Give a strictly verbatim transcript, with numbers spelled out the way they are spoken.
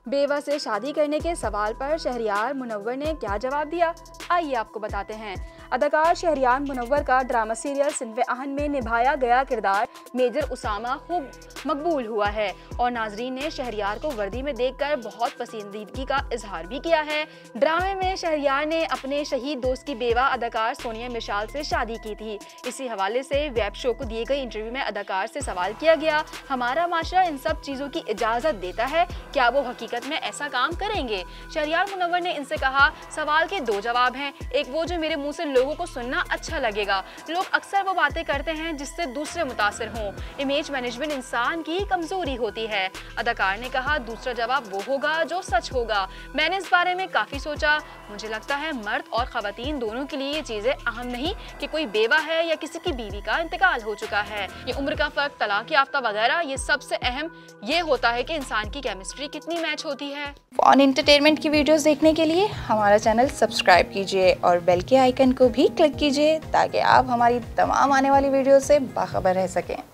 बेवा से शादी करने के सवाल पर शहरयार मुनव्वर ने क्या जवाब दिया, आइए आपको बताते हैं। अदाकार शहरयार मुनव्वर का ड्रामा सीरियल सिनवे आहन में निभाया गया किरदार मेजर उसामा खूब मकबूल हुआ है और नाजरीन ने शहरयार को वर्दी में देखकर बहुत पसंदीदगी का इजहार भी किया है। ड्रामे में शहरयार ने अपने शहीद दोस्त की बेवा अदाकार सोनिया मिसाल से शादी की थी। इसी हवाले से वेब शो को दिए गए इंटरव्यू में अदाकार से सवाल किया गया, हमारा माशरा इन सब चीज़ों की इजाज़त देता है, क्या वो हकीकत में ऐसा काम करेंगे? शहरयार मुनव्वर ने इनसे कहा, सवाल के दो जवाब हैं, एक वो जो मेरे मुंह से लोगों को सुनना अच्छा लगेगा, लोग अक्सर वो बातें करते हैं जिससे दूसरे मुतासिर हों, इमेज मैनेजमेंट इंसान की कमजोरी होती है। अदाकार ने कहा, दूसरा जवाब वो होगा जो सच होगा। मैंने इस बारे में काफ़ी सोचा, मुझे लगता है मर्द और ख़वातीन दोनों के लिए ये चीज़ें अहम नहीं कि कोई बेवा है या किसी की बीवी का इंतकाल हो चुका है, ये उम्र का फ़र्क, तलाक याफ्ता वगैरह, ये सबसे अहम ये होता है कि इंसान की केमिस्ट्री कितनी मैच होती है। फन एंटरटेनमेंट की वीडियोस देखने के लिए हमारा चैनल सब्सक्राइब कीजिए और बेल के आइकन को भी क्लिक कीजिए ताकि आप हमारी तमाम आने वाली वीडियो से बाखबर रह सकें।